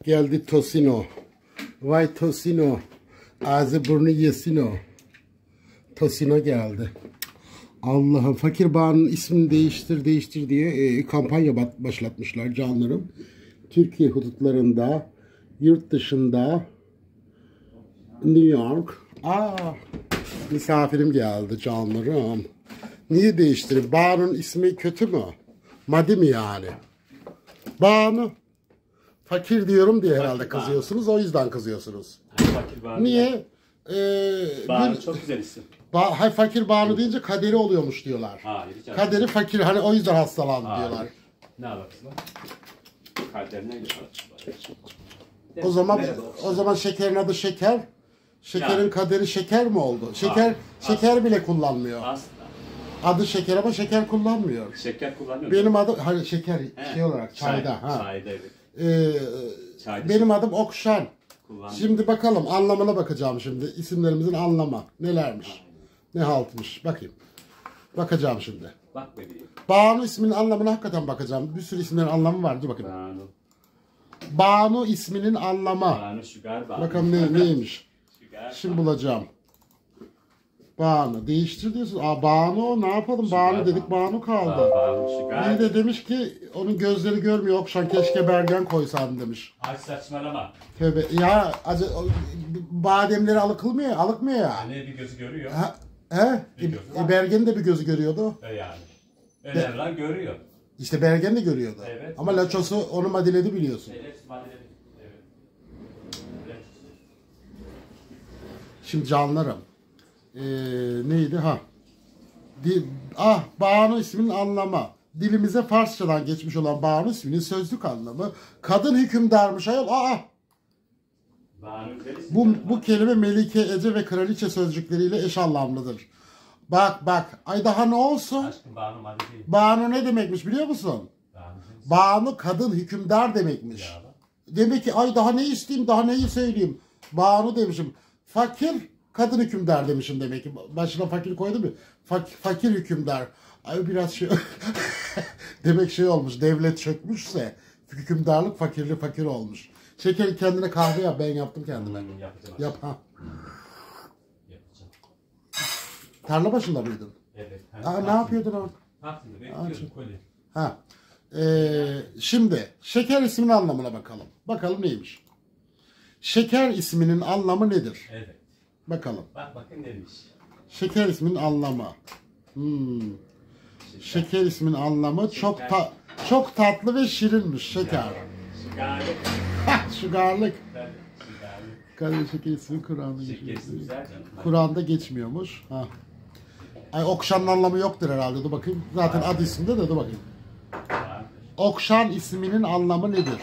Geldi Tosino. Vay Tosino. Ağzı burnu yesin o. Tosino geldi. Allah'ım, Fakir Bağ'ın ismini değiştir diye kampanya başlatmışlar canlarım. Türkiye hudutlarında, yurt dışında, New York. Misafirim geldi canlarım. Niye değiştireyim? Bağ'ın ismi kötü mü? Madi mi yani? Bağ'ını fakir diyorum diye herhalde kızıyorsunuz. O yüzden kızıyorsunuz. Niye? Banu çok güzel isim. Fakir Banu deyince kaderi oluyormuş diyorlar. Hayır. Kaderi fakir, hani o yüzden hastalandı diyorlar. Ne alakası var? Kaderine göre. O zaman şekerin adı şeker. Şekerin kaderi şeker mi oldu? Şeker bile kullanmıyor. Aslında. Adı şeker ama şeker kullanmıyor. Şeker kullanıyor. Benim adım hani şeker şey olarak çayda. Çayda evet. Benim adım Okşan. Şimdi bakalım, anlamına bakacağım şimdi. İsimlerimizin anlamı nelermiş? Ne haltmış? Bakayım. Bakacağım şimdi. Bak bebeğim. Banu isminin anlamına hakikaten bakacağım. Bir sürü isimlerin anlamı var. Dur bakayım. Banu isminin anlamı. Bakalım neymiş? Şimdi bulacağım. Banu. Değiştir diyorsun. Banu ne yapalım? Banu dedik, Banu kaldı. Biri de demiş ki onun gözleri görmüyor. Okşan, keşke Bergen koysan demiş. Ay saçmalama. Tövbe. Ya bademleri alıkmıyor ya. Anne bir gözü görüyor. Bergen de bir gözü görüyordu. Yani. Önemli görüyor. İşte Bergen de görüyordu. Evet. Ama Laços'u onu madiledi biliyorsun. Evet, madiledi. Evet. Şimdi canlarım. Neydi? Banu isminin anlamı. Dilimize Farsçadan geçmiş olan Banu isminin sözlük anlamı. Kadın hükümdarmış ayol. Bu kelime Melike, Ece ve Kraliçe sözcükleriyle eş anlamlıdır. Bak. Ay daha ne olsun? Aşkım, Banu ne demekmiş biliyor musun? Banu kadın hükümdar demekmiş. Demek ki ay daha ne isteyeyim, daha neyi söyleyeyim? Banu demişim. Fakir kadın hükümdar demişim demek ki. Başına fakir koydum mu? Fakir hükümdar. Ay biraz şey demek şey olmuş. Devlet çökmüşse hükümdarlık, fakirlik fakir olmuş. Şeker, kendine kahve yap. Ben yaptım kendime. Yap ha. Tarla başında mıydın? Evet. Ne yapıyordun orada? Şimdi şeker isminin anlamına bakalım. Bakalım neymiş? Şeker isminin anlamı nedir? Evet. Bakalım. Bakın neymiş? Şeker isminin anlamı. Şeker isminin anlamı çok tatlı ve şirinmiş şeker. Şugarlık. Şugarlık. Kadın şeker ismi Kur'an'da geçmiyor. Kur'an'da geçmiyormuş. Ay Okşan'ın anlamı yoktur herhalde. Dur bakayım. Zaten adı isminde de dur bakayım. Okşan isminin anlamı nedir?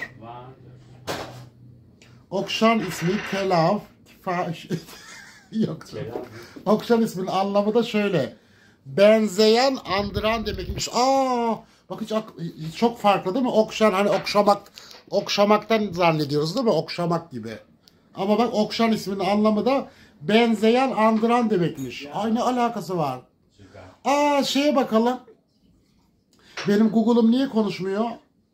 Okşan ismi kelav, yok. Okşan isminin anlamı da şöyle. Benzeyen, andıran demekmiş. Bak hiç çok farklı değil mi? Okşan, hani okşamaktan zannediyoruz değil mi? Okşamak gibi. Ama bak Okşan isminin anlamı da benzeyen, andıran demekmiş. Ay ne alakası var? Şeye bakalım. Benim Google'um niye konuşmuyor?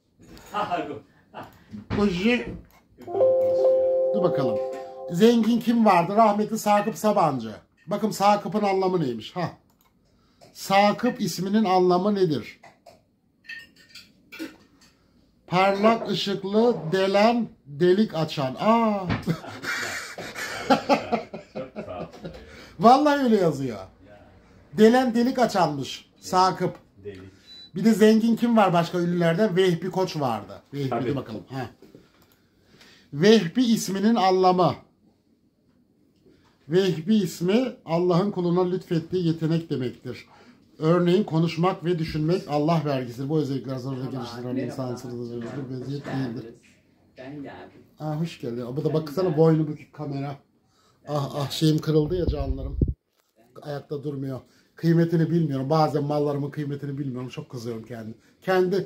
Dur bakalım. Zengin kim vardı? Rahmetli Sakıp Sabancı. Bakın Sakıp'ın anlamı neymiş? Sakıp isminin anlamı nedir? Parlak ışıklı, delen, delik açan. Vallahi öyle yazıyor. Delen, delik açanmış Sakıp. Bir de zengin kim var başka ünlülerden? Vehbi Koç vardı. Vehbi'de bakalım. Vehbi isminin anlamı. Vehbi ismi Allah'ın kuluna lütfettiği yetenek demektir. Örneğin konuşmak ve düşünmek Allah vergisidir. Bu özellikler zararlı geliştiren insan sırrıdır. Vaziyet değildir. Ben geldim. Hoş geldin. Bu da baksana boynu bükük kamera. Şeyim kırıldı ya canlarım. Ayakta durmuyor. Kıymetini bilmiyorum. Bazen mallarımın kıymetini bilmiyorum. Çok kızıyorum kendi.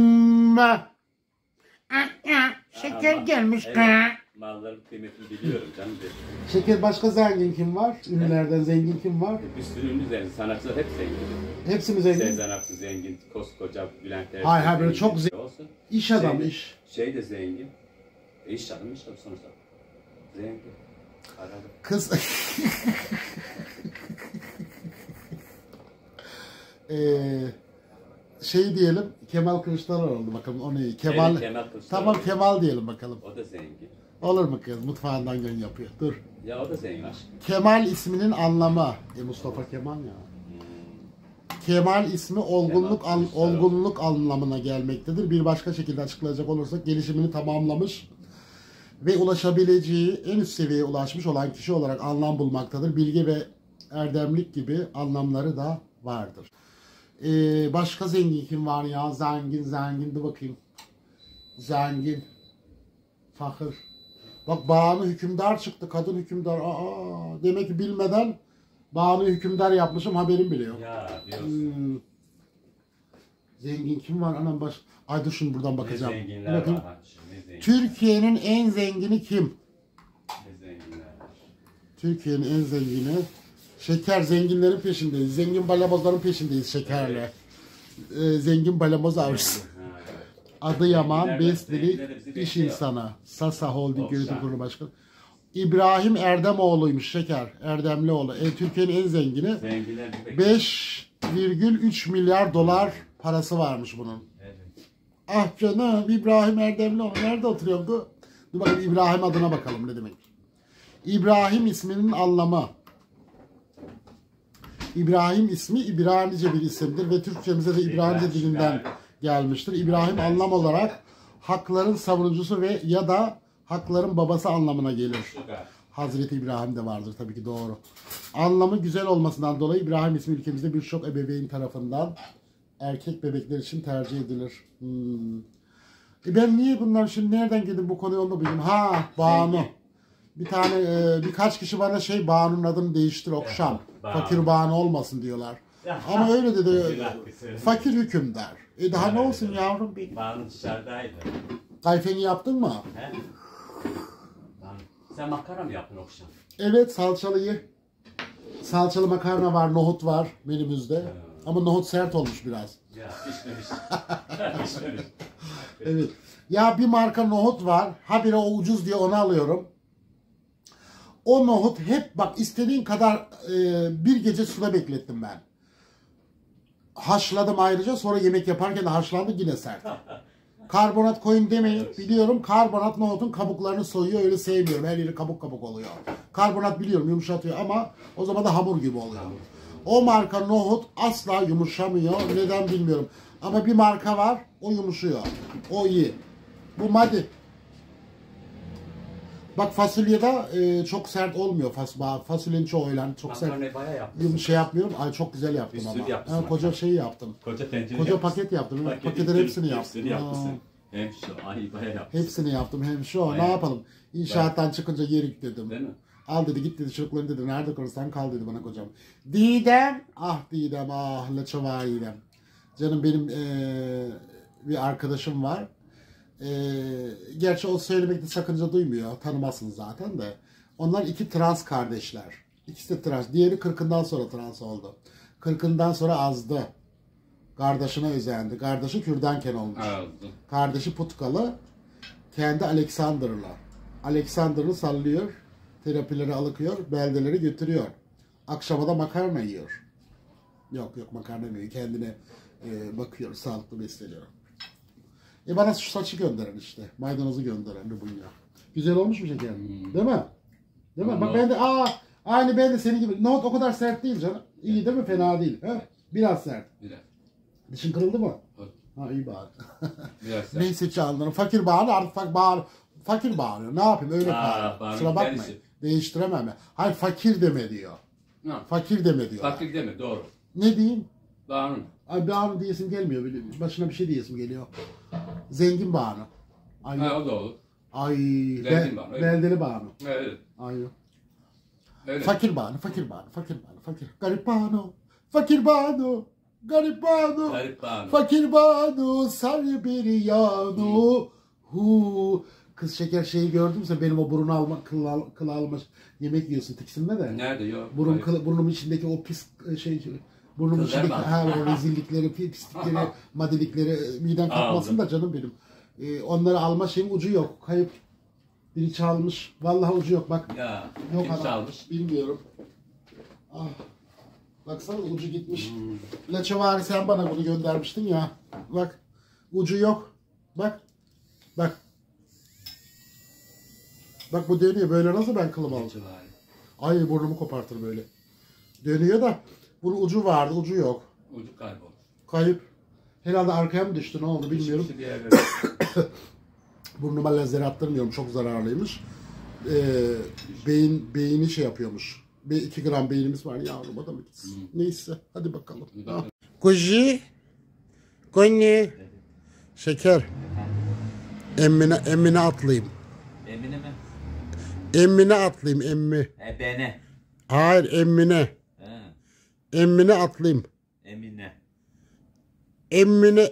Şeker gelmiş. Malların kıymetini biliyorum canım. Şeker, başka zengin kim var? Ünlülerden zengin kim var? Bir sürü ünlü zengin. Sanatçılar hep zengin. Hepsi mi zengin? Sezen Aksu zengin. Koskoca Bülent Ersoy. Hayır böyle çok zengin. İş adamı iş. Şey de zengin. İş canım işte sonuçta. Zengin. Aradı. Kız... Şey diyelim, Kemal Kılıçdaroğlu bakalım o ne? Kemal Kılıçdaroğlu. Tamam Kemal diyelim bakalım. O da zengin. Olur mu kız? Mutfağından gün yapıyor. Dur. Ya o da zengin aşkım. Kemal isminin anlamı. Mustafa Kemal ya. Kemal ismi olgunluk anlamına gelmektedir. Bir başka şekilde açıklayacak olursak gelişimini tamamlamış ve ulaşabileceği en üst seviyeye ulaşmış olan kişi olarak anlam bulmaktadır. Bilge ve erdemlik gibi anlamları da vardır. Başka zengin kim var ya? Zengin de bakayım. Zengin. Fakir. Bak Banu hükümdar çıktı. Kadın hükümdar. Demek ki bilmeden Banu hükümdar yapmışım. Haberim bile yok. Ya diyorsun. Zengin kim var? Anam baş... Ay dur şimdi buradan bakacağım. Ne zenginler Bakın. var. Türkiye'nin en zengini kim? Ne zenginler var. Türkiye'nin en zengini. Şeker zenginlerin peşindeyiz. Zengin balamozların peşindeyiz şekerle. Zengin balamoz avcısı. Adıyaman, Besbili, iş insanı. Sasa Holding Yönetim Kurulu Başkanı. İbrahim Erdemoğlu'ymuş şeker. Erdemlioğlu. Türkiye'nin en zengini. 5,3 milyar dolar parası varmış bunun. Evet. Ah canım İbrahim Erdemlioğlu. Nerede oturuyordu? Dur bakalım İbrahim adına bakalım ne demek. İbrahim isminin anlamı. İbrahim ismi İbranice bir isimdir ve Türkçemize de İbranice dilinden gelmiştir. İbrahim anlam olarak hakların savunucusu ve ya da hakların babası anlamına gelir. Hazreti İbrahim de vardır tabii ki doğru. Anlamı güzel olmasından dolayı İbrahim ismi ülkemizde birçok ebeveyn tarafından erkek bebekler için tercih edilir. Ben niye bunlar şimdi nereden girdim bu konuya onu da bilmiyorum. Banu. Bir tane birkaç kişi bana Banu'nun adını değiştir Okşan. Fakir Banu olmasın diyorlar. Ama öyle dedi. Fakir hükümdar. Daha ne olsun yavrum benim. Banu dışarıdaydı. Kayfeni yaptın mı? He? Sen makara mı yaptın Okşan? Evet salçalıyı. Salçalı makarna var, nohut var menümüzde. Ama nohut sert olmuş biraz. Ya pişmemiş. Pişmemiş. Evet. Ya bir marka nohut var. Habire o ucuz diye onu alıyorum. O nohut hep bak istediğin kadar bir gece suda beklettim ben. Haşladım ayrıca sonra yemek yaparken de haşlandı yine sert. Karbonat koyun demeyin. Biliyorum karbonat nohutun kabuklarını soyuyor öyle sevmiyorum. Her yeri kabuk kabuk oluyor. Karbonat biliyorum yumuşatıyor ama o zaman da hamur gibi oluyor. O marka nohut asla yumuşamıyor. Neden bilmiyorum. Ama bir marka var o yumuşuyor. O iyi. Bu maddi. Bak fasulyede çok sert olmuyor fasulyenin çoğuyla çok sert. Yapmıyorum. Ay çok güzel yaptım ama. Koca şeyi yaptım. Koca paket yaptım. Paketlerin hepsini yaptım. Hepsini yaptım. Ne yapalım? İnşaattan çıkınca yer yükledim. Değil mi? Al dedi git dedi çocuklarını dedi nerede kalırsan kal dedi bana kocam. Didem laçavalidem. Canım benim bir arkadaşım var. Gerçi o söylemekte sakınca duymuyor. Tanımazsın zaten de. Onlar iki trans kardeşler. İkisi de trans. Diğeri 40'ından sonra trans oldu. 40'ından sonra azdı. Kardeşine özendi. Kardeşi kürdanken olmuş. Azdı. Kardeşi putkalı. Kendi Alexander'la. Alexander'ı sallıyor. Terapileri alıkıyor. Beldeleri götürüyor. Akşama da makarna yiyor. Yok makarna yemiyor. Kendine bakıyor. Sağlıklı besleniyor. Bana şu saçı gönderin işte. Maydanozu gönderin Lubunya. Güzel olmuş mu şekerim? Değil mi? Değil mi? Bak ben de aynı ben de senin gibi. Nohut o kadar sert değil canım. İyi değil mi? Fena değil. He? Biraz sert. Biraz. Dişin kırıldı mı? Evet. İyi bari. Biraz sert. Neyse canlarım. Fakir bağırıyor artık fakir bağırıyor. Ne yapayım öyle bağırıyor. Kusura bakmayın. Değiştiremem ben. Hayır fakir deme diyor. Fakir deme diyor. Fakir deme doğru. Ne diyeyim? Banu. Ay Banu diyesim gelmiyor. Başına bir şey diyesim geliyor. Zengin Banu. O da olur. Ay. Banu. Beldeli Banu. Evet. Ay. Öyle. Fakir Banu. Garip Banu. Fakir Banu. Garip Banu. Fakir Banu. Sarı bir yanu. Kız şeker şeyi gördümse benim o burunu alma, kıl alma yemek yiyorsun tiksinme de. Nerede yok? Burnumun içindeki o pis burnumun içindeki o rezillikleri, pislikleri, madilikleri miden kalkmasın da canım benim. Onları alma şeyim ucu yok. Kayıp. Biri çalmış. Vallahi ucu yok bak. Ya. Yok Kim adam. çalmış? Bilmiyorum. Ah. Baksana ucu gitmiş. Laçavari sen bana bunu göndermiştin ya. Bak. Ucu yok. Bak. Bak. Bak bu dönüyor. Böyle nasıl ben kılım aldım? Ay burnumu kopartır böyle. Dönüyor da bunun ucu vardı. Ucu yok. Ucu kayboldu. Kayıp. Herhalde arkaya mı düştü ne oldu bilmiyorum. Burnuma lazer attırmıyorum. Çok zararlıymış. Beyni şey yapıyormuş. 2 gram beynimiz var yavruma da mı gitsin? Neyse hadi bakalım. Kuji. Koni. Şeker. Emmine atlayayım. Emine mi? Emmine atlayayım emmi. Bene. Hayır emmine. Emmine atlayayım. Emine. Emine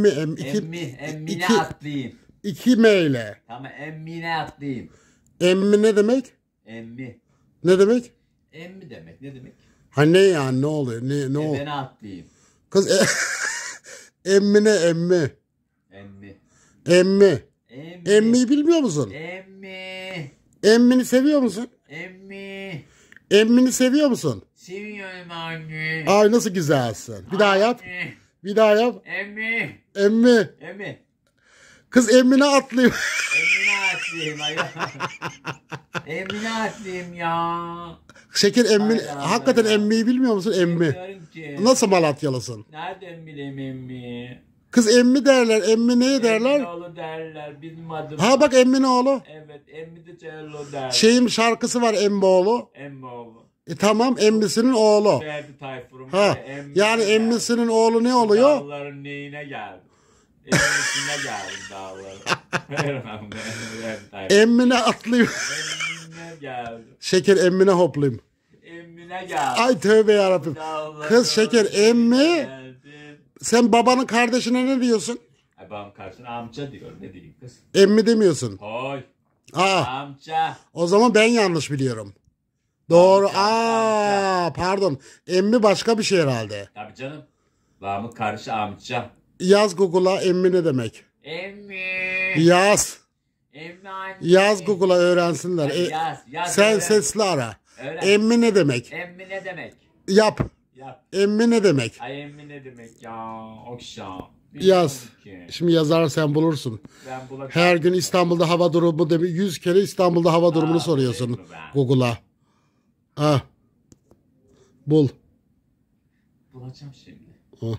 atlayayım. 2 meyle. Tamam Emine atlayayım. Emmi ne demek? Emmi. Ne demek? Emmi demek ne demek? Ha ne yani ne oluyor? Ne o? Ben atlayayım. Kız emmine emmi. Emmi. Emmi. Emmi. Emmiyi bilmiyor musun? Emmi. Emmini seviyor musun? Emmi. Emmini seviyor musun? Seviyorum anne. Ay nasıl güzelsin. Bir daha yap. Anne. Bir daha yap. Emmi. Emmi. Emmi. Kız emmine atlayayım. Emine atlayayım ayol. Emine atlayayım ya. Şeker emmi. Ay, Hakikaten ya. emmiyi bilmiyor musun? Emmi. Bilmiyorum ki. Nasıl Malatyalısın? Nereden bileyim emmi? Kız emmi derler. Emmi neye derler? Emminoğlu derler bizim adım. Ha bak Emmin oğlu. Evet emmi de Cello derler. Şeyin şarkısı var Emmoğlu. Emmoğlu. Tamam emmisinin oğlu. Ferdi Tayfur'un. Ha yani emmisinin oğlu ne oluyor? Dağların neyine geldim? Emmisine geldim dağların. Vermem ben. Emmine atlayayım. Emmine geldim. Şeker emmine hoplayayım. Emmine geldim. Ay tövbe yarabbim. Kız şeker emmi. Geldim. Sen babanın kardeşine ne diyorsun? Ay babam karşısına amca diyor. Ne diyeyim kız? Emmi demiyorsun. Hoy. Aa Amca. o zaman ben yanlış biliyorum. Doğru. Amca. Pardon. Emmi başka bir şey herhalde. Tabii canım. Babamın karışı amca. Yaz Google'a emmi ne demek? Emmi. Yaz. Emmi anne. Yaz Google'a öğrensinler. Yaz. Sen öğren. sesli ara. Öğren. Emmi ne demek? Emmi ne demek? Yap. Yap. Emmi ne demek? Ay emmi ne demek ya? Okşam. Yaz. Şimdi yazar sen bulursun. Ben bulacağım. Her gün İstanbul'da hava durumu demek 100 kere İstanbul'da hava durumunu soruyorsun bulayım mı ben? Google'a. Ha. Bul. Bulacağım şimdi. Ha.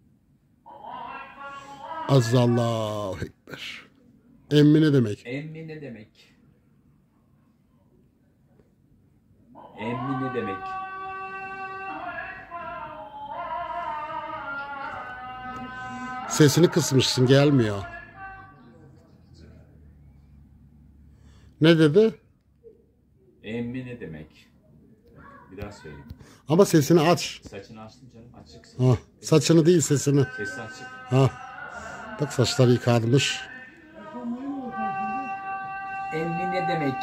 Azallahu ekber. Emmi ne demek? Emmi ne demek? Emmi ne demek? Sesini kısmışsın gelmiyor. Ne dedi? Emmi ne demek? Bir daha söyleyeyim. Ama sesini aç. Saçını açtım canım. Açık. Ha. Saçını değil sesini. Sesi açık. Ha. Bak saçları yıkanmış. Emmi ne demek?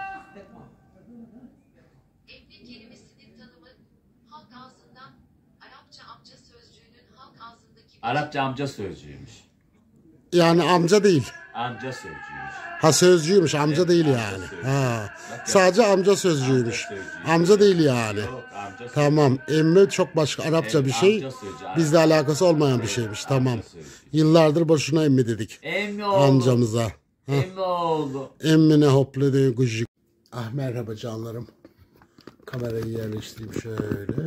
Emmi kelimesinin tanımı halk ağzından Arapça amca sözcüğünün halk ağzındaki Arapça amca sözcüğüymüş. Yani amca değil. Amca sözcüğüymüş. Ha sözcüymüş amca Evet, değil amca yani. sözcüğü. Ha. Bak, Sadece amca sözcüğüymüş. Amca sözcüğü. Amca değil yani. Yok amca sözcüğü. Tamam. Emmi çok başka Arapça Evet, bir şey. amca sözcüğü. Bizle alakası olmayan bir Evet, şeymiş. amca Tamam. sözcüğü. Yıllardır boşuna emmi dedik. Emmi oğlu. Amcamıza. Emmi oğlu. Emmine hopladı gucuk. Ah merhaba canlarım. Kamerayı yerleştireyim şöyle.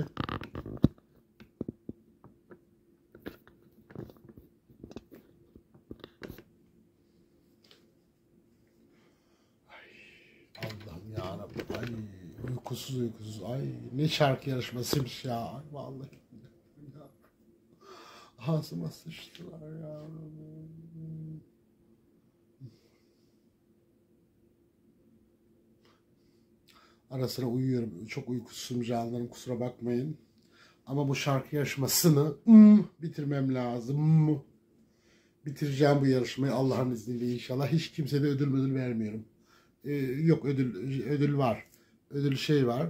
Allah'ım yarabbim. Ay uykusuz. Ay ne şarkı yarışmasıymış ya. Ay, vallahi. Ağzıma sıçtılar ya. Ara sıra uyuyorum. Çok uykusuzum canlarım kusura bakmayın. Ama bu şarkı yarışmasını bitirmem lazım. Bitireceğim bu yarışmayı Allah'ın izniyle inşallah. Hiç kimseye de ödül vermiyorum. Yok ödül var. Ödül şey var.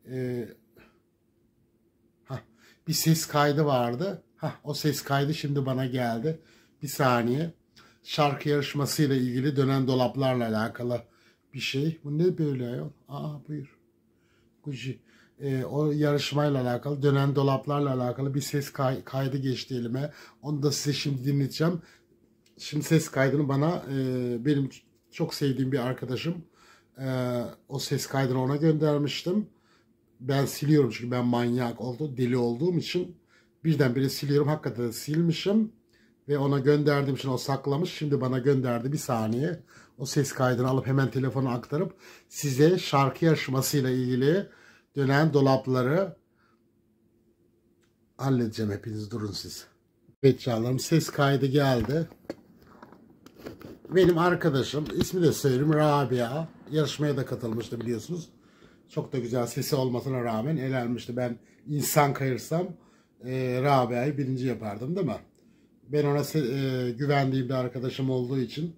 Bir ses kaydı vardı. O ses kaydı şimdi bana geldi. Bir saniye. Şarkı yarışmasıyla ilgili dönen dolaplarla alakalı bir şey. Bu ne böyle ya? Aa buyur. Gucci. O yarışmayla alakalı, dönen dolaplarla alakalı bir ses kaydı geçti elime. Onu da size şimdi dinleteceğim. Şimdi ses kaydını bana benim çok sevdiğim bir arkadaşım o ses kaydını ona göndermiştim. Ben siliyorum çünkü ben manyak deli olduğum için birdenbire siliyorum. Hakikaten silmişim ve ona gönderdiğim için o saklamış. Şimdi bana gönderdi, bir saniye. O ses kaydını alıp hemen telefona aktarıp size şarkı yarışmasıyla ilgili dönen dolapları halledeceğim. Hepiniz durun siz. Evet canlarım, ses kaydı geldi. Benim arkadaşım, ismi de söyleyeyim, Rabia. Yarışmaya da katılmıştı biliyorsunuz. Çok da güzel sesi olmasına rağmen elenmişti. Ben insan kayırsam Rabia'yı birinci yapardım değil mi? Ben ona güvendiğim bir arkadaşım olduğu için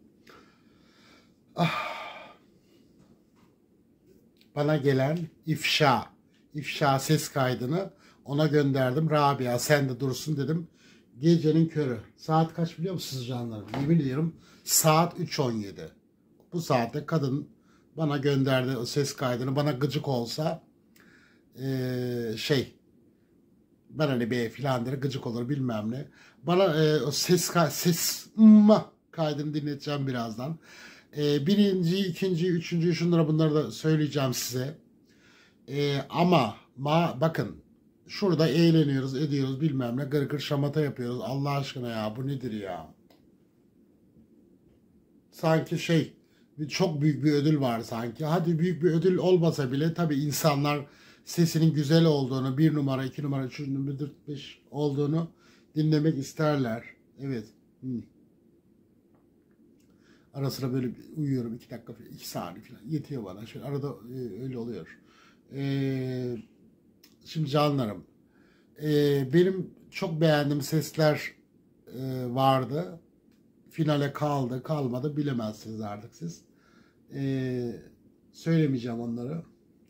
bana gelen ifşa ses kaydını ona gönderdim. Rabia sen de dursun dedim. Gecenin körü. Saat kaç biliyor musunuz canlarım? Yemin ediyorum saat 3:17. Bu saatte kadın bana gönderdi o ses kaydını. Bana gıcık olsa ben hani be filan der, gıcık olur bilmem ne. Bana o ses kaydını dinleteceğim birazdan. Birinci, ikinci, üçüncü, şunlara bunları da söyleyeceğim size. Ama bakın şurada eğleniyoruz, ediyoruz bilmem ne, gırgır şamata yapıyoruz. Allah aşkına ya, bu nedir ya? Sanki çok büyük bir ödül var sanki. Hadi büyük bir ödül olmasa bile tabii insanlar sesinin güzel olduğunu, 1 numara, 2 numara, 3 numara, 4, 5 olduğunu dinlemek isterler. Evet. Ara sıra böyle uyuyorum 2 dakika, 2 saniye falan yetiyor bana. Şöyle arada öyle oluyor. Şimdi canlarım, benim çok beğendiğim sesler vardı. Finale kalmadı bilemezsiniz artık siz. Söylemeyeceğim onları.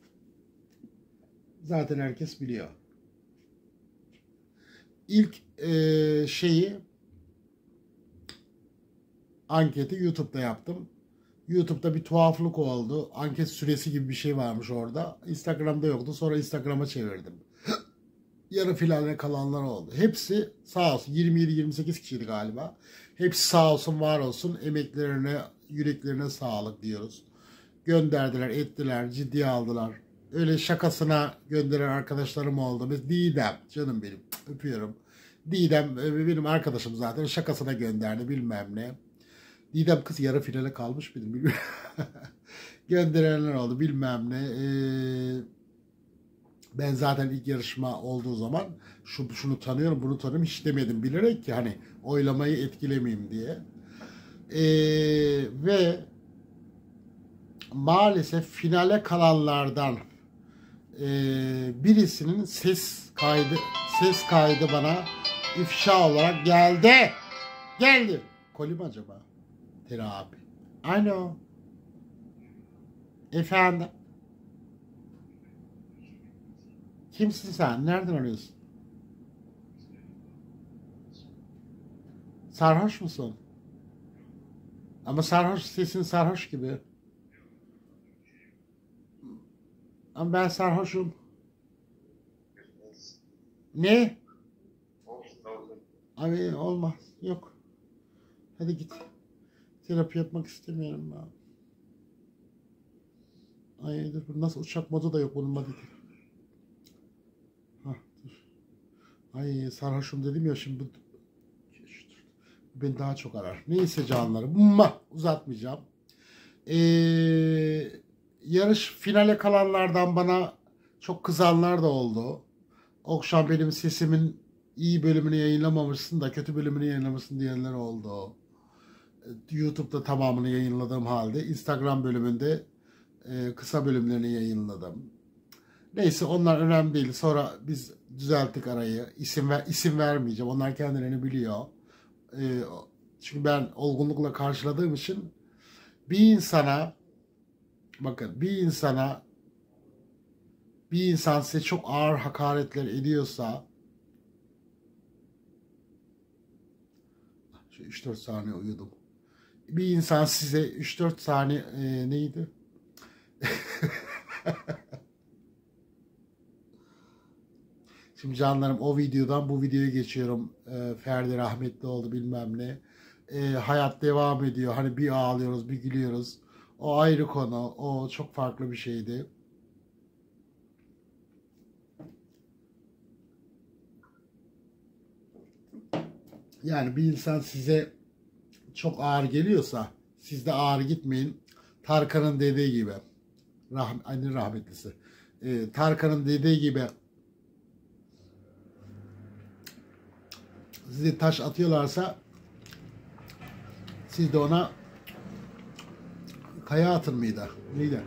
Zaten herkes biliyor. İlk anketi YouTube'da yaptım. YouTube'da bir tuhaflık oldu. Anket süresi gibi bir şey varmış orada. Instagram'da yoktu. Sonra Instagram'a çevirdim. Yarı finale kalanlar oldu. Hepsi sağ olsun. 27-28 kişiydi galiba. Hepsi sağ olsun, var olsun. Emeklerine, yüreklerine sağlık diyoruz. Gönderdiler, ettiler, ciddiye aldılar. Öyle şakasına gönderen arkadaşlarım oldu. Mesela Didem, canım benim, öpüyorum. Didem benim arkadaşım zaten, şakasına gönderdi bilmem ne. Didem kız yarı finale kalmış mıydı bilmiyorum. Gönderenler oldu bilmem ne. Ben zaten ilk yarışma olduğu zaman şunu tanıyorum, bunu tanıyorum hiç demedim bilerek ki hani oylamayı etkilemeyeyim diye. Ve maalesef finale kalanlardan birisinin ses kaydı bana ifşa olarak geldi. Koli mi acaba? Terapi. Alo. Efendim. Kimsin sen? Nereden arıyorsun? Sarhoş musun? Ama sesin sarhoş gibi. Ama ben sarhoşum. Ne? Abi olmaz. Yok. Hadi git. Terapi yapmak istemiyorum ben. Ay dur, nasıl uçak modu da yok bunun hadi. Dur. Ay sarhoşum dedim ya şimdi beni daha çok arar. Neyse canlarım. Uzatmayacağım. Yarış finale kalanlardan bana çok kızanlar da oldu. Okşan benim sesimin iyi bölümünü yayınlamamışsın da kötü bölümünü yayınlamışsın diyenler oldu. YouTube'da tamamını yayınladığım halde Instagram bölümünde kısa bölümlerini yayınladım. Neyse onlar önemli değil. Sonra biz düzelttik arayı. İsim vermeyeceğim. Onlar kendilerini biliyor. Çünkü ben olgunlukla karşıladığım için bir insan size çok ağır hakaretler ediyorsa 3-4 saniye uyudum. Bir insan size 3-4 saniye neydi? Şimdi canlarım, o videodan bu videoya geçiyorum. Ferdi rahmetli oldu, bilmem ne. Hayat devam ediyor. Hani bir ağlıyoruz, bir gülüyoruz. O ayrı konu. O çok farklı bir şeydi. Yani bir insan size çok ağır geliyorsa siz de ağır gitmeyin. Tarkan'ın dediği gibi, aynı rahmetlisi. Tarkan'ın dediği gibi, size taş atıyorlarsa siz de ona kaya atın mıydı? Neydi?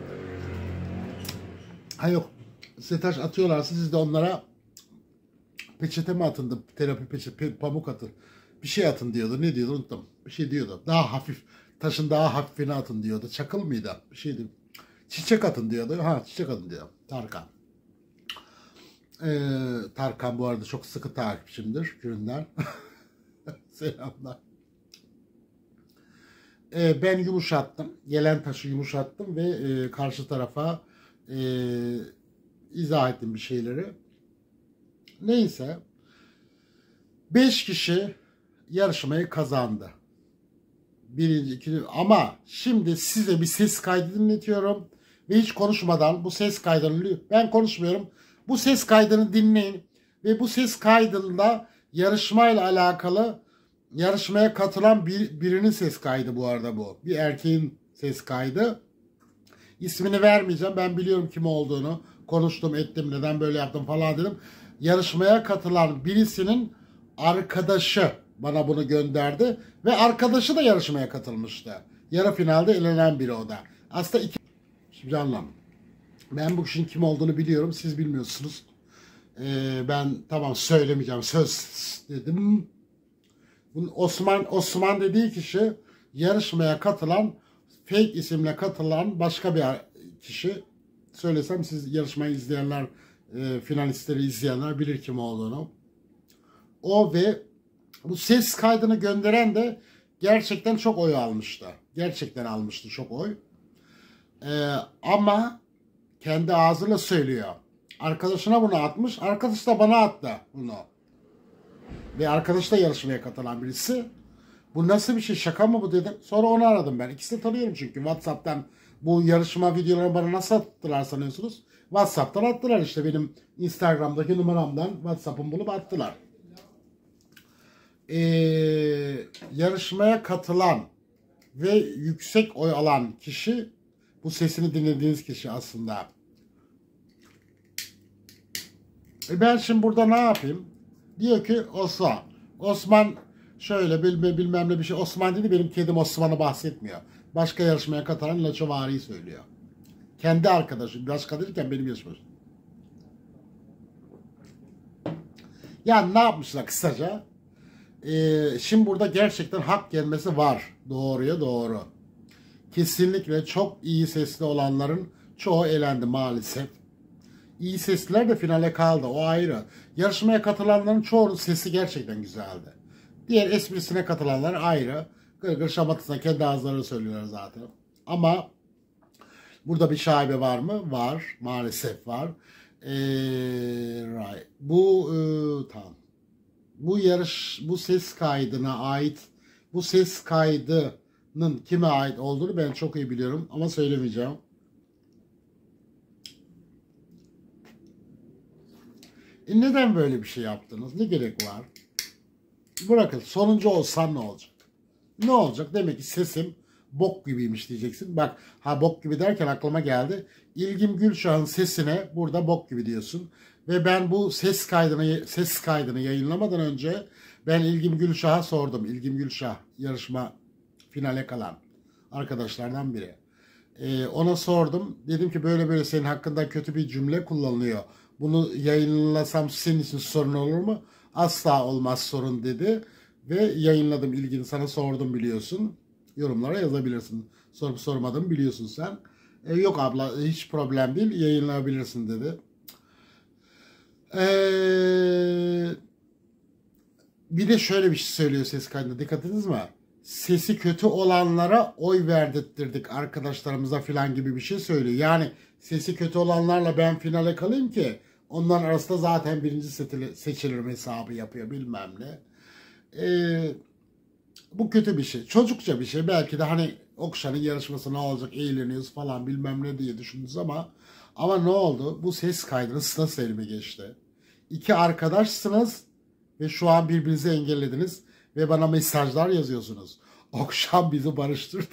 Ha yok. Size taş atıyorlarsa siz de onlara peçete mi atın? Terapi peçete, pamuk atın. Bir şey atın diyordu. Ne diyordu? Unuttum. Bir şey diyordu. Daha hafif. Taşın daha hafifini atın diyordu. Çakıl mıydı? Bir şeydi. Çiçek atın diyordu. Ha, çiçek atın diyor. Tarkan. Tarkan bu arada çok sıkı takipçimdir. Günden. Selamlar. Ben yumuşattım. Gelen taşı yumuşattım ve karşı tarafa izah ettim bir şeyleri. Neyse. 5 kişi yarışmayı kazandı. Birinci, ikinci. Ama şimdi size bir ses kaydı dinletiyorum. Ve hiç konuşmadan bu ses kaydını, ben konuşmuyorum. Bu ses kaydını dinleyin. Ve bu ses kaydında yarışmayla alakalı, yarışmaya katılan birinin ses kaydı bu arada bu. Bir erkeğin ses kaydı. İsmini vermeyeceğim. Ben biliyorum kim olduğunu. Konuştum, ettim, neden böyle yaptım falan dedim. Yarışmaya katılan birisinin arkadaşı bana bunu gönderdi. Ve arkadaşı da yarışmaya katılmıştı. Yarı finalde elenen biri o da. Aslında iki... Şimdi anlam. Ben bu kişinin kim olduğunu biliyorum. Siz bilmiyorsunuz. Ben tamam söylemeyeceğim. Söz dedim. Osman dediği kişi yarışmaya katılan, fake isimle katılan başka bir kişi. Söylesem siz yarışmayı izleyenler, finalistleri izleyenler bilir kim olduğunu. O ve bu ses kaydını gönderen de gerçekten çok oy almıştı. Gerçekten almıştı çok oy. Ama kendi ağzıyla söylüyor. Arkadaşına bunu atmış. Arkadaş da bana attı bunu. Ve arkadaş da yarışmaya katılan birisi. Bu nasıl bir şey? Şaka mı bu dedim. Sonra onu aradım ben. İkisini tanıyorum çünkü. WhatsApp'tan bu yarışma videolarını bana nasıl attılar sanıyorsunuz? WhatsApp'tan attılar işte. Benim Instagram'daki numaramdan WhatsApp'ımı bulup attılar. Yarışmaya katılan ve yüksek oy alan kişi, bu sesini dinlediğiniz kişi aslında. Ben şimdi burada ne yapayım? Diyor ki Osman şöyle bilmem ne bir şey. Osman dedi, benim kedim Osman'ı bahsetmiyor. Başka yarışmaya katılan Laçovari'yi söylüyor. Kendi arkadaşım. Başka derken benim yarışmacım. Yani ne yapmışlar kısaca? Şimdi burada gerçekten hak gelmesi var. Doğruya doğru. Kesinlikle çok iyi sesli olanların çoğu elendi maalesef. İyi sesliler de finale kaldı. O ayrı. Yarışmaya katılanların çoğunun sesi gerçekten güzeldi. Diğer esprisine katılanlar ayrı. Gırgır şamatısına kendi ağızlarını söylüyorlar zaten. Ama burada bir şaibe var mı? Var. Maalesef var. Right. Tamam. Bu ses kaydına ait, bu ses kaydının kime ait olduğunu ben çok iyi biliyorum ama söylemeyeceğim. Neden böyle bir şey yaptınız? Ne gerek var? Bırakın, sonuncu olsan ne olacak? Ne olacak? Demek ki sesim bok gibiymiş diyeceksin. Bak, bok gibi derken aklıma geldi. İlgim Gülşah'ın sesine burada bok gibi diyorsun. Ve ben bu ses kaydını yayınlamadan önce ben İlgim Gülşah'a sordum. İlgim Gülşah yarışma finale kalan arkadaşlardan biri. Ona sordum. Dedim ki böyle senin hakkında kötü bir cümle kullanılıyor. Bunu yayınlasam senin için sorun olur mu? Asla olmaz sorun dedi. Ve yayınladım. İlgini sana sordum, biliyorsun. Yorumlara yazabilirsin. Sorup sormadım biliyorsun sen. Yok abla, hiç problem değil, yayınlayabilirsin dedi. Bir de şöyle bir şey söylüyor ses kaydında, dikkat ettiniz mi? sesi kötü olanlara oy verdirttirdik arkadaşlarımıza falan gibi bir şey söylüyor. Yani sesi kötü olanlarla ben finale kalayım ki onların arasında zaten birinci seçilirim hesabı yapıyor bilmem ne. Bu kötü bir şey. Çocukça bir şey. Belki de hani Okşan'ın yarışması ne olacak, eğleniyoruz falan bilmem ne diye düşündünüz ama ne oldu? Bu ses kaydını nasıl elime geçti? İki arkadaşsınız ve şu an birbirinizi engellediniz ve bana mesajlar yazıyorsunuz. Okşan bizi barıştırdı.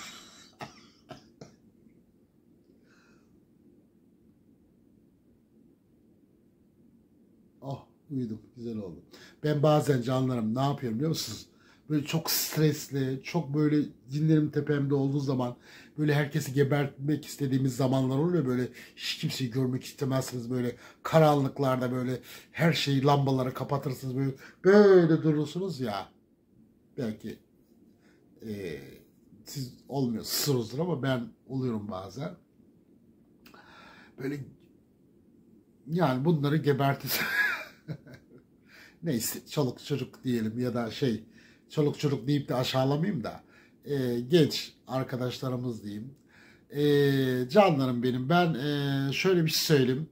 Oh, uyudum. Güzel oldu. Ben bazen canlarım ne yapıyorum biliyor musunuz? Böyle çok stresli, çok böyle cinlerim tepemde olduğu zaman, böyle herkesi gebertmek istediğimiz zamanlar oluyor. Böyle hiç kimseyi görmek istemezsiniz. Böyle karanlıklarda böyle her şeyi, lambaları kapatırsınız. Böyle durursunuz ya. Belki siz olmuyorsunuzdur ama ben oluyorum bazen. Böyle yani bunları gebertir. Neyse çoluk çocuk diyelim ya da çoluk çocuk deyip de aşağılamayayım da genç arkadaşlarımız diyeyim. Canlarım benim, ben şöyle bir şey söyleyeyim.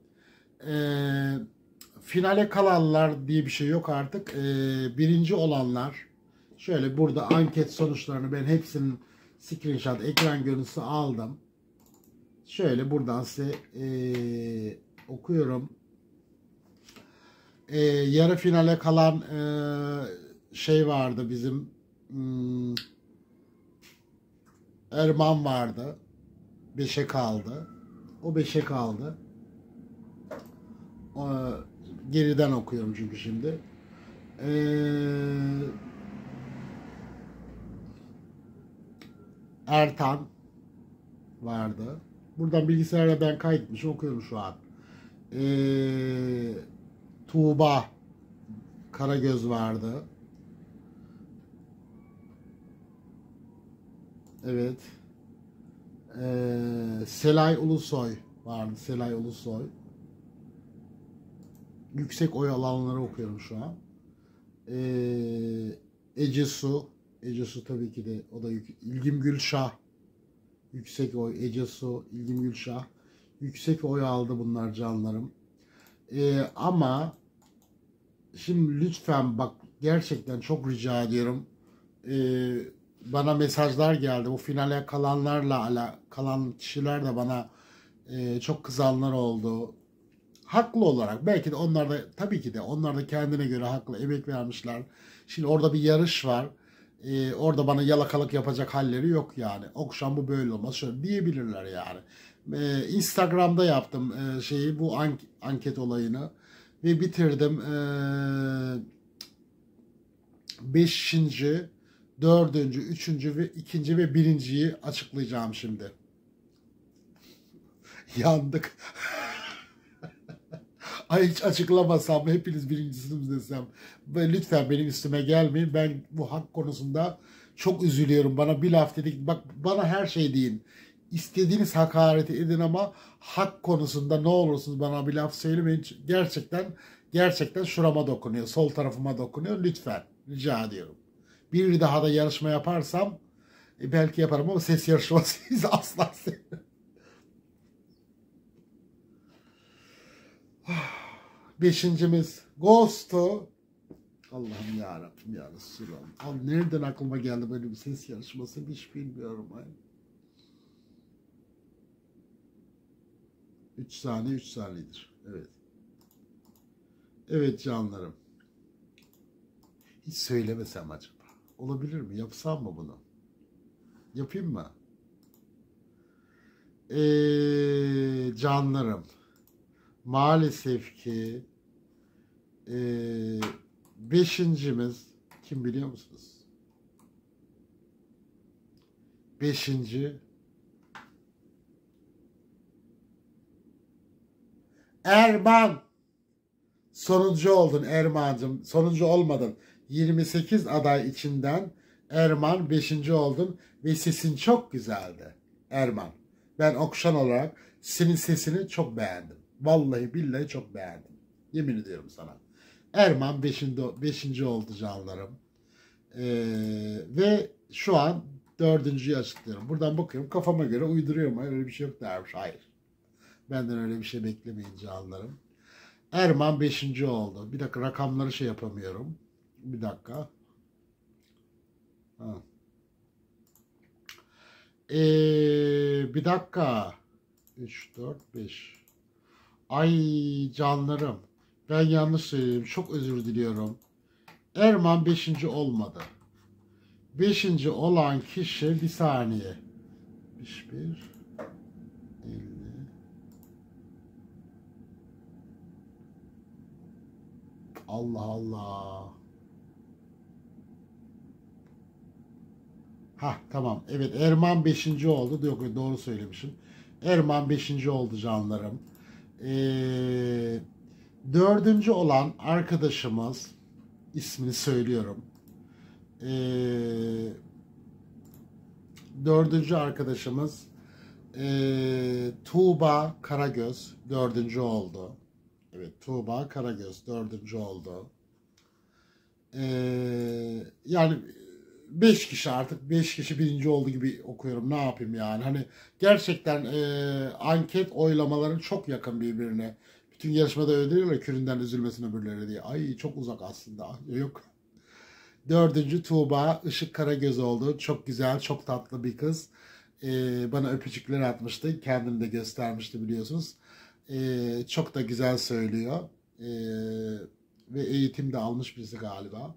Finale kalanlar diye bir şey yok artık. Birinci olanlar, şöyle burada anket sonuçlarını ben hepsinin screenshot, ekran görüntüsü aldım. Şöyle buradan size okuyorum. Yarı finale kalan vardı bizim, Erman vardı. 5'e kaldı. O 5'e kaldı. Geriden okuyorum çünkü şimdi. Ertan vardı. Buradan bilgisayarla ben kaydetmişim, okuyorum şu an. Tuğba Karagöz vardı. Evet. Selay Ulusoy vardı. Selay Ulusoy. Yüksek oy alanları okuyorum şu an. Ece Su. Ece Su tabii ki de, o da İlgim Gülşah. Yüksek oy. Ece Su, İlgim Gülşah. Yüksek oy aldı bunlar canlarım. Ama şimdi lütfen bak, gerçekten çok rica ediyorum. Bana mesajlar geldi. Bu finale kalanlarla kalan kişiler de bana çok kızanlar oldu. Haklı olarak. Belki de onlar da, tabii ki de onlar da kendine göre haklı, emek vermişler. Şimdi orada bir yarış var. Orada bana yalakalık yapacak halleri yok yani. Okşan bu böyle olmaz, şöyle diyebilirler yani. Instagram'da yaptım bu anket olayını ve bitirdim. 5. 4. 3. ve 2. ve 1.'yi açıklayacağım şimdi. Yandık. Ay, hiç açıklamasam, hepiniz birincisiniz desem. Lütfen benim üstüme gelmeyin. Ben bu hak konusunda çok üzülüyorum. Bana bir laf dedik. Bak, bana her şey deyin. İstediğiniz hakareti edin ama hak konusunda ne olursunuz bana bir laf söylemeyin. Gerçekten şurama dokunuyor. Sol tarafıma dokunuyor. Lütfen. Rica ediyorum. Bir daha da yarışma yaparsam belki yaparım ama ses yarışmasıyız asla sevmem. Beşincimiz Ghost'u. Allah'ım yarabbim ya Resulallah. Abi nereden aklıma geldi böyle bir ses yarışması hiç bilmiyorum. 3 saniye 3 saniyedir. Evet. Evet canlarım. Hiç söylemesem acaba. Olabilir mi? Yapsam mı bunu? Yapayım mı? Canlarım. Maalesef ki 5.'miz kim biliyor musunuz? 5. Erman. Sonuncu oldun Erman'cığım. Sonuncu olmadın. 28 aday içinden Erman 5. oldun ve sesin çok güzeldi Erman. Ben Okşan olarak senin sesini çok beğendim. Vallahi billahi çok beğendim. Yemin ediyorum sana. Erman 5. oldu canlarım. Ve şu an dördüncüyü açıklıyorum. Buradan bakıyorum, kafama göre uyduruyorum. Öyle bir şey yok dermiş. Hayır. Benden öyle bir şey beklemeyin canlarım. Erman 5. oldu. Bir dakika, rakamları şey yapamıyorum. Bir dakika. Ha. Bir dakika. 3, 4, 5. Ay canlarım. Ben yanlış söyledim. Çok özür diliyorum. Erman 5. olmadı. 5. olan kişi, bir saniye. 61, 50. Allah Allah. Ha tamam. Evet, Erman 5. oldu. Yok, doğru söylemişim. Erman 5. oldu canlarım. 4. olan arkadaşımız, ismini söylüyorum. 4. arkadaşımız Tuğba Karagöz 4. oldu. Evet, Tuğba Karagöz 4. oldu. Yani 5 kişi, artık 5 kişi 1. oldu gibi okuyorum. Ne yapayım yani? Hani gerçekten anket oylamaları çok yakın birbirine. Bütün yarışmada öyle diyorlar, Küründen üzülmesin öbürleri diye. Ay çok uzak aslında. Yok. 4. Tuğba Işık Karagöz oldu. Çok güzel, çok tatlı bir kız. Bana öpücükler atmıştı. Kendini de göstermişti biliyorsunuz. Çok da güzel söylüyor. Ve eğitim de almış birisi galiba.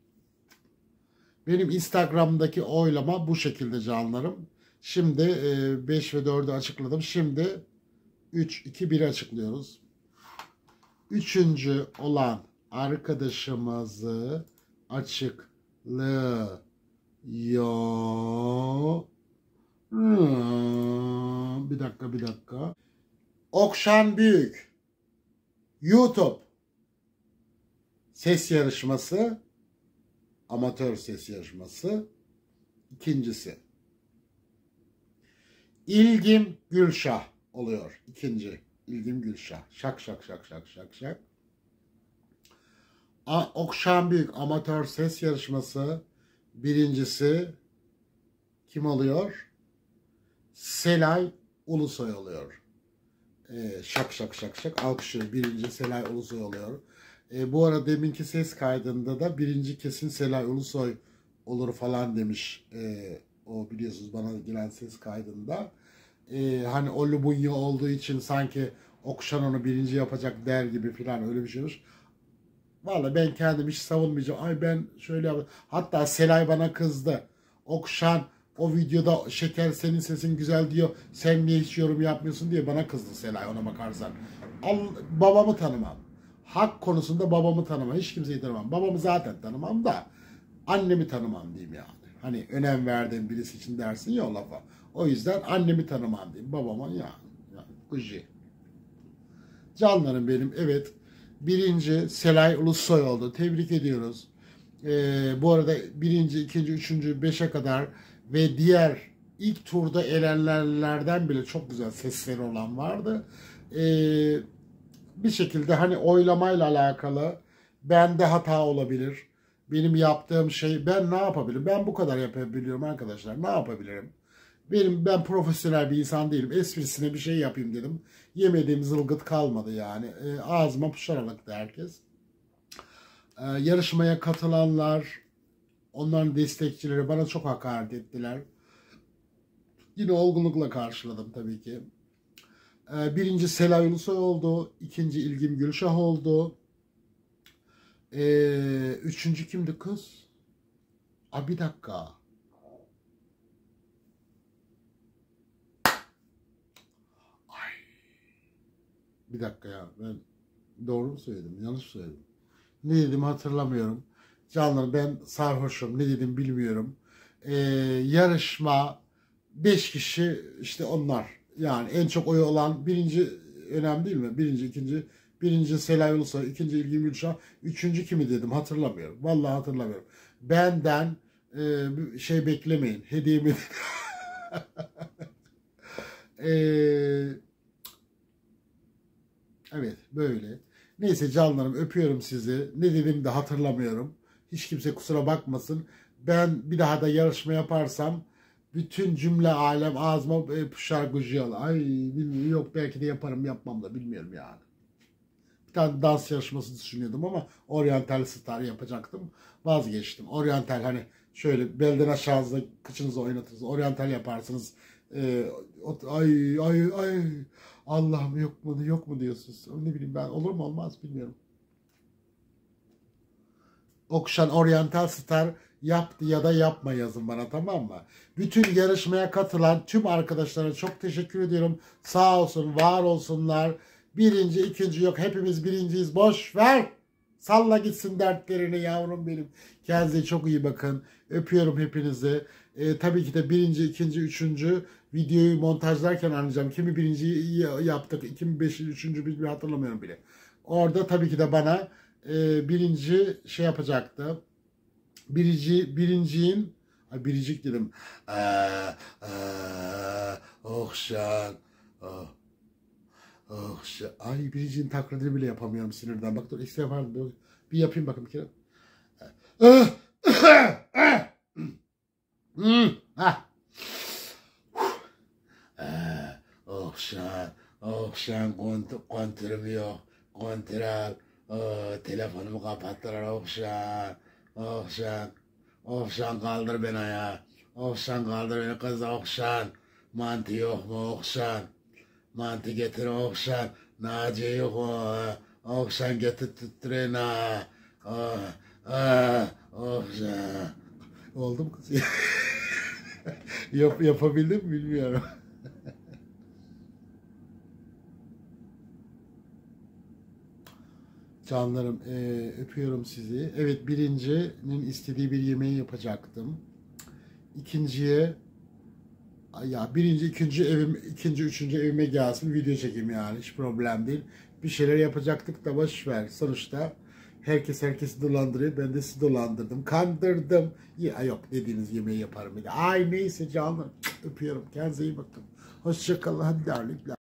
Benim Instagram'daki oylama bu şekilde canlarım. Şimdi 5 ve 4'ü açıkladım. Şimdi 3, 2, 1'i açıklıyoruz. 3. olan arkadaşımızı açıklıyor. Bir dakika. Okşan Büyük. YouTube. Ses yarışması. Amatör ses yarışması. İkincisi. İlgim Gülşah oluyor. İkinci. İlgim Gülşah. Şak. Okşan Büyük amatör ses yarışması. Birincisi kim oluyor? Selay Ulusoy oluyor. Şak. Alkışlıyor. Birinci Selay Ulusoy oluyor. Bu arada deminki ses kaydında da birinci kesin Selay Ulusoy olur falan demiş. O biliyorsunuz bana gelen ses kaydında. Hani o Lubunya olduğu için sanki Okşan onu birinci yapacak der gibi falan, öyle bir şey olmuş. Vallahi ben kendim hiç savunmayacağım. Ay ben şöyle yapayım. Hatta Selay bana kızdı. Okşan o videoda Şeker senin sesin güzel diyor. Sen niye hiç yorum yapmıyorsun diye bana kızdı Selay, ona bakarsan. Babamı tanımam. Hak konusunda babamı tanımam. Hiç kimseyi tanımam. Babamı zaten tanımam da annemi tanımam diyeyim yani. Hani önem verdiğim birisi için dersin ya o lafa. O yüzden annemi tanımam diyeyim. Babama yani kuji. Canlarım benim, evet. Birinci Selay Ulusoy oldu. Tebrik ediyoruz. Bu arada birinci, ikinci, üçüncü, 5'e kadar ve diğer ilk turda elenenlerden bile çok güzel sesleri olan vardı. Bir şekilde hani oylamayla alakalı bende hata olabilir. Benim yaptığım şey, ben ne yapabilirim? Ben bu kadar yapabiliyorum arkadaşlar. Ne yapabilirim? Ben profesyonel bir insan değilim. Esprisine bir şey yapayım dedim. Yemediğim zılgıt kalmadı yani. Ağzıma pışaralıktı herkes. Yarışmaya katılanlar, onların destekçileri bana çok hakaret ettiler. Yine olgunlukla karşıladım tabii ki. Birinci Selay Ulusoy oldu. İkinci İlgim Gülşah oldu. Üçüncü kimdi kız? Bir dakika. Bir dakika ya, ben doğru mu söyledim, yanlış mı söyledim? Ne dedim hatırlamıyorum. Canlarım ben sarhoşum, ne dedim bilmiyorum. Yarışma 5 kişi işte onlar. Yani en çok oyu olan birinci, önemli değil mi? Birinci Selay Ulusoy, ikinci İlgin Gülşah, üçüncü kimi dedim hatırlamıyorum. Vallahi hatırlamıyorum. Benden şey beklemeyin, hediyemi. Evet böyle. Neyse canlarım, öpüyorum sizi. Ne dediğimi de hatırlamıyorum. Hiç kimse kusura bakmasın. ben bir daha da yarışma yaparsam bütün cümle alem ağzıma puşar gujiyalı. Ay bilmiyorum, yok belki de yaparım yapmam da bilmiyorum yani. Bir tane dans yarışması düşünüyordum ama Oriental Star yapacaktım. Vazgeçtim. Oriental hani şöyle belden aşağınıza kıçınızı oynatırız. Oriental yaparsınız. Ay ay ay Allah'ım yok mu diyorsunuz. Ne bileyim ben, olur mu olmaz bilmiyorum. Okşan Oriental Star yaptı ya da yapma yazın bana, tamam mı? Bütün yarışmaya katılan tüm arkadaşlara çok teşekkür ediyorum. Sağ olsun, var olsunlar. Birinci, ikinci yok. Hepimiz birinciyiz. Boş ver. Salla gitsin dertlerini yavrum benim. Kendinize çok iyi bakın. Öpüyorum hepinizi. Tabii ki de birinci, ikinci, üçüncü videoyu montajlarken anlayacağım. Kimi birinciyi yaptık, kimi beşinci, üçüncü bir hatırlamıyorum bile. Orada tabii ki de bana birinci şey yapacaktı. Biricik dedim. Okşan. Ay biriciğin taklidini bile yapamıyorum sinirden. Bak dur ilk sefer bir yapayım bakayım bir kere. Okşan kontürüm yok. Kontral. Telefonumu kapattılar Okşan. Okşan kaldır beni ayağa. Okşan kaldır beni kız Okşan. Mantı yok mu Okşan? Mantı getir Okşan. Naci yok mu? Okşan getir tutturena. Okşan. Oldu mu kız? Yapabildim mi bilmiyorum. Canlarım öpüyorum sizi. Evet, birincinin istediği bir yemeği yapacaktım. İkinciye ya birinci, ikinci, üçüncü evime gelsin video çekeyim yani hiç problem değil. Bir şeyler yapacaktık da boş ver. Sonuçta herkesi dolandırıyor. Ben de sizi dolandırdım. Kandırdım. Ya yok dediğiniz yemeği yaparım. Ay neyse canlarım. Öpüyorum. Kendinize iyi bakın. Hoşçakalın. Hadi darling.